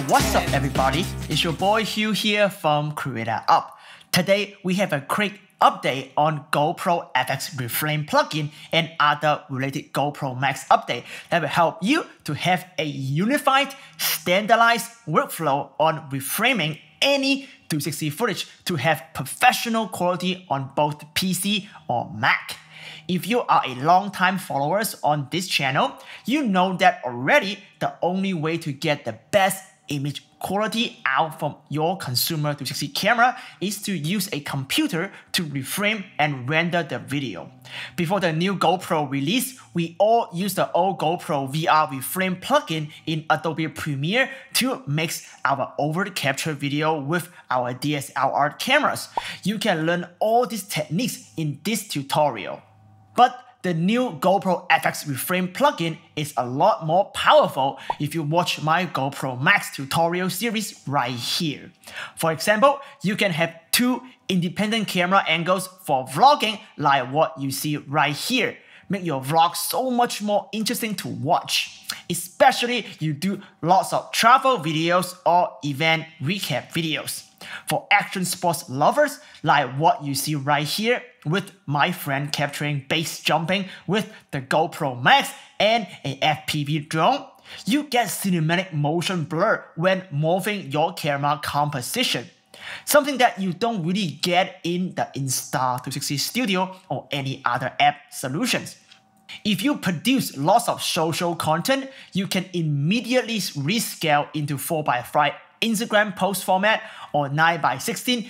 What's up everybody, it's your boy Hugh here from Creator Up. Today we have a quick update on GoPro FX Reframe plugin and other related GoPro MAX update that will help you to have a unified, standardized workflow on reframing any 360 footage to have professional quality on both PC or Mac. If you are a long-time followers on this channel, you know that already the only way to get the best image quality out from your consumer 360 camera is to use a computer to reframe and render the video. Before the new GoPro release, we all use the old GoPro VR Reframe plugin in Adobe Premiere to mix our over-the-capture video with our DSLR cameras. You can learn all these techniques in this tutorial. But the new GoPro FX Reframe plugin is a lot more powerful if you watch my GoPro MAX tutorial series right here. For example, you can have two independent camera angles for vlogging like what you see right here. Make your vlog so much more interesting to watch. Especially you do lots of travel videos or event recap videos. For action sports lovers, like what you see right here with my friend capturing base jumping with the GoPro MAX and a FPV drone, you get cinematic motion blur when moving your camera composition. Something that you don't really get in the Insta360 Studio or any other app solutions. If you produce lots of social content, you can immediately rescale into 4:5 Instagram post format or 9:16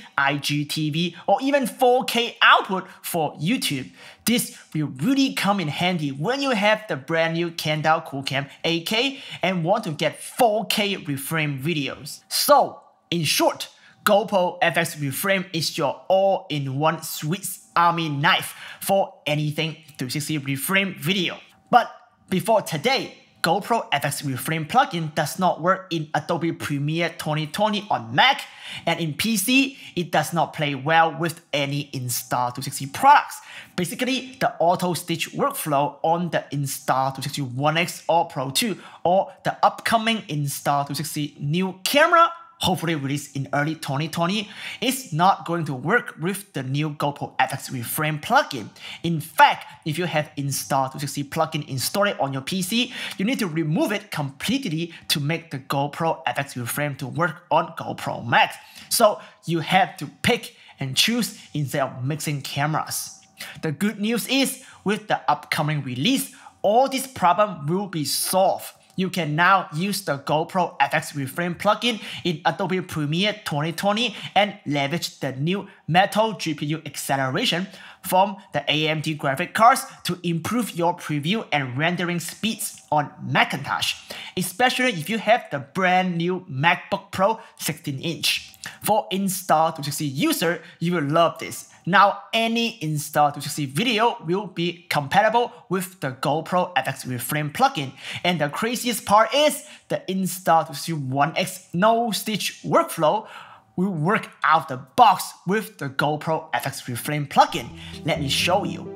IGTV or even 4K output for YouTube. This will really come in handy when you have the brand new Canon Qoocam 8K and want to get 4K reframe videos. So, in short, GoPro FX Reframe is your all-in-one Swiss Army knife for anything 360 reframe video. But before today, GoPro FX Reframe plugin does not work in Adobe Premiere 2020 on Mac, and in PC, it does not play well with any Insta360 products. Basically, the auto-stitch workflow on the Insta360 ONE X or Pro 2 or the upcoming Insta360 new camera, hopefully released in early 2020, is not going to work with the new GoPro FX Reframe plugin. In fact, if you have Insta360 plugin installed on your PC, you need to remove it completely to make the GoPro FX Reframe to work on GoPro MAX. So you have to pick and choose instead of mixing cameras. The good news is, with the upcoming release, all this problem will be solved. You can now use the GoPro FX Reframe plugin in Adobe Premiere 2020 and leverage the new Metal GPU acceleration from the AMD graphic cards to improve your preview and rendering speeds on Macintosh, especially if you have the brand new MacBook Pro 16-inch. For Insta360 user, you will love this. Now any Insta360 video will be compatible with the GoPro FX Reframe plugin. And the craziest part is the Insta360 ONE X no-stitch workflow will work out the box with the GoPro FX Reframe plugin. Let me show you.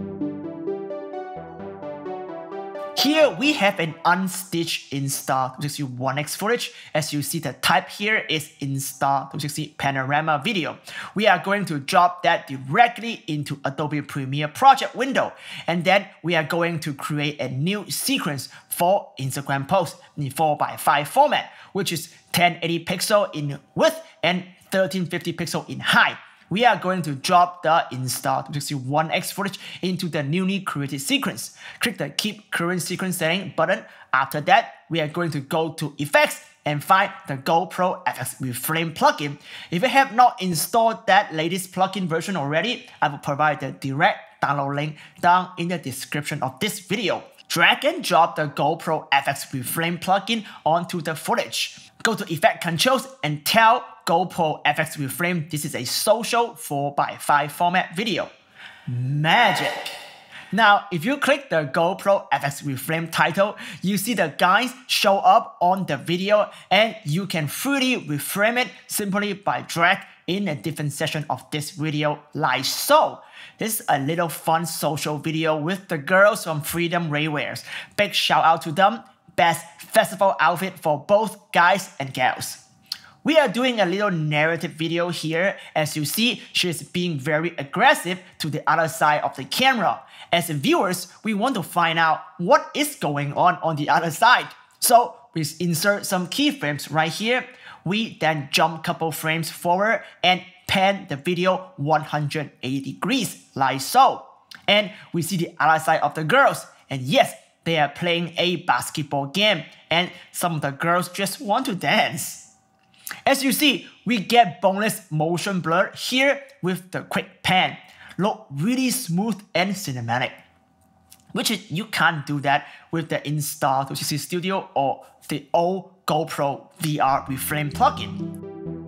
Here we have an unstitched Insta360 ONE X footage. As you see, the type here is Insta360 Panorama Video. We are going to drop that directly into Adobe Premiere project window. And then we are going to create a new sequence for Instagram post in 4:5 format, which is 1080 pixel in width and 1350 pixel in height. We are going to drop the Insta360 ONE X footage into the newly created sequence. Click the Keep Current Sequence Setting button. After that, we are going to go to Effects and find the GoPro FX Reframe plugin. If you have not installed that latest plugin version already, I will provide the direct download link down in the description of this video. Drag and drop the GoPro FX Reframe plugin onto the footage. Go to Effect Controls and tell GoPro FX Reframe this is a social 4:5 format video. Magic! Now, if you click the GoPro FX Reframe title, you see the guys show up on the video and you can freely reframe it simply by drag in a different section of this video like so. This is a little fun social video with the girls from Freedom Raywears. Big shout out to them. best festival outfit for both guys and gals. We are doing a little narrative video here. As you see, she is being very aggressive to the other side of the camera. As viewers, we want to find out what is going on the other side. So we insert some keyframes right here. We then jump a couple frames forward and pan the video 180 degrees like so. And we see the other side of the girls. And yes, they are playing a basketball game. And some of the girls just want to dance. As you see, we get bonus motion blur here with the quick pan. Look really smooth and cinematic. Which you can't do that with the Insta360 Studio or the old GoPro VR Reframe plugin.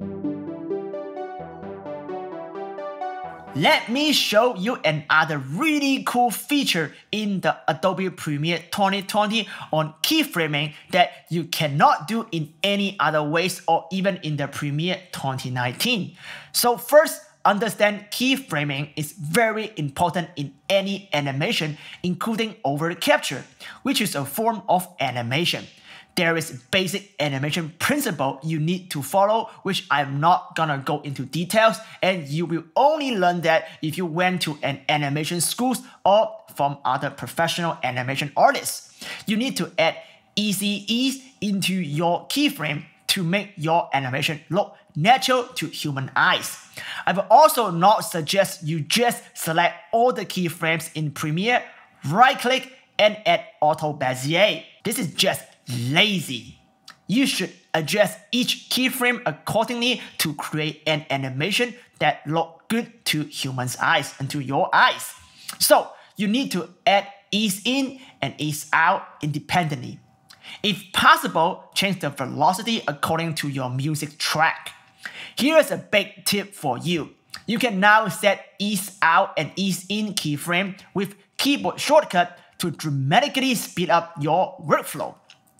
Let me show you another really cool feature in the Adobe Premiere 2020 on keyframing that you cannot do in any other ways or even in the Premiere 2019. So first, understand keyframing is very important in any animation, including over capture, which is a form of animation. There is basic animation principle you need to follow, which I'm not gonna go into details, and you will only learn that if you went to an animation school or from other professional animation artists. You need to add easy ease into your keyframe to make your animation look natural to human eyes. I will also not suggest you just select all the keyframes in Premiere, right-click, and add Auto Bezier. This is just lazy. You should adjust each keyframe accordingly to create an animation that looks good to humans' eyes and to your eyes. So you need to add ease in and ease out independently. If possible, change the velocity according to your music track. Here's a big tip for you. You can now set ease out and ease in keyframe with keyboard shortcut to dramatically speed up your workflow.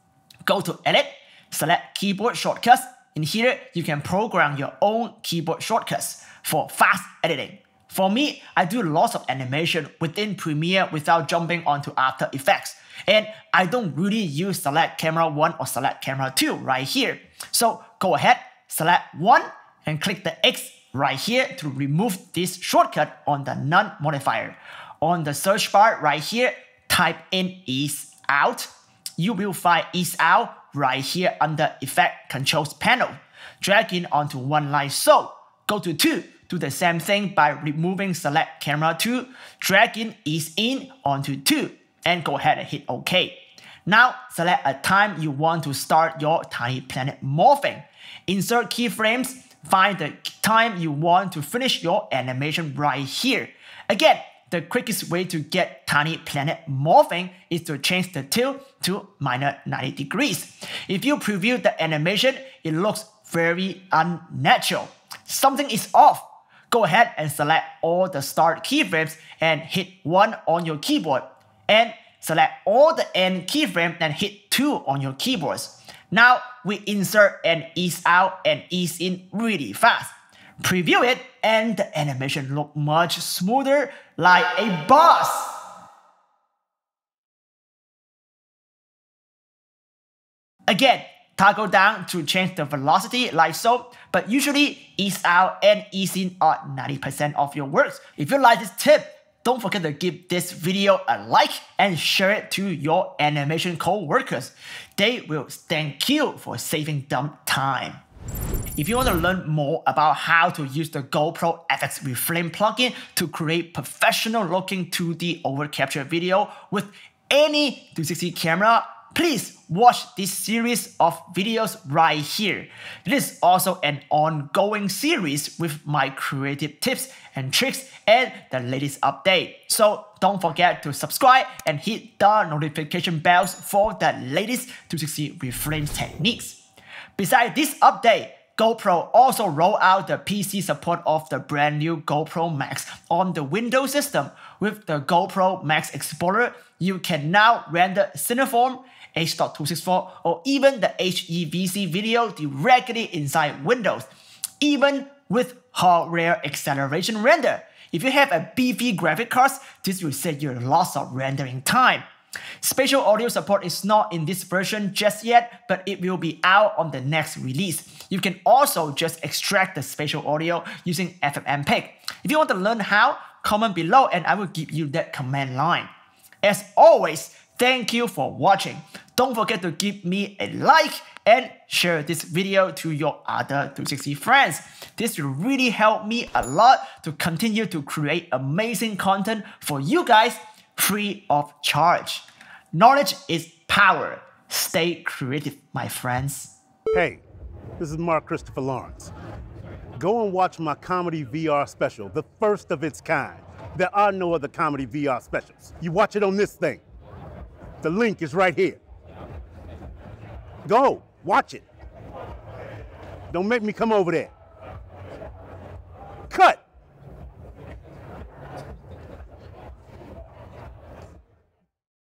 Go to Edit, select Keyboard Shortcuts. In here, you can program your own keyboard shortcuts for fast editing. For me, I do lots of animation within Premiere without jumping onto After Effects. And I don't really use Select Camera 1 or Select Camera 2 right here. So go ahead, select 1 and click the X right here to remove this shortcut on the None modifier. On the search bar right here, type in Ease Out. You will find Ease Out right here under Effect Controls panel. Drag it onto one like so. Go to 2. Do the same thing by removing Select Camera 2. Drag in Ease In onto 2. And go ahead and hit OK. Now select a time you want to start your tiny planet morphing. Insert keyframes. Find the time you want to finish your animation right here. Again, the quickest way to get tiny planet morphing is to change the tilt to -90 degrees. If you preview the animation, it looks very unnatural. Something is off. Go ahead and select all the start keyframes and hit 1 on your keyboard. And select all the end keyframes and hit 2 on your keyboards. Now we insert and ease out and ease in really fast. Preview it and the animation looks much smoother like a boss. Again, toggle down to change the velocity like so, but usually ease out and ease in are 90% of your works. If you like this tip, don't forget to give this video a like and share it to your animation co-workers. They will thank you for saving them time. If you want to learn more about how to use the GoPro FX Reframe plugin to create professional looking 2D overcapture video with any 360 camera, please watch this series of videos right here. This is also an ongoing series with my creative tips and tricks and the latest update. So don't forget to subscribe and hit the notification bells for the latest 360 reframe techniques. Besides this update, GoPro also rolled out the PC support of the brand new GoPro MAX on the Windows system. With the GoPro MAX Exporter, you can now render Cineform, H.264, or even the HEVC video directly inside Windows, even with hardware acceleration render. If you have a beefy graphic card, this will save you lots of rendering time. Spatial audio support is not in this version just yet, but it will be out on the next release. You can also just extract the spatial audio using FFmpeg. If you want to learn how, comment below and I will give you that command line. As always, thank you for watching. Don't forget to give me a like and share this video to your other 360 friends. This will really help me a lot to continue to create amazing content for you guys free of charge. Knowledge is power. Stay creative, my friends. Hey, this is Mark Christopher Lawrence. Go and watch my comedy VR special, the first of its kind. There are no other comedy VR specials. You watch it on this thing. The link is right here. Go, watch it. Don't make me come over there. Cut!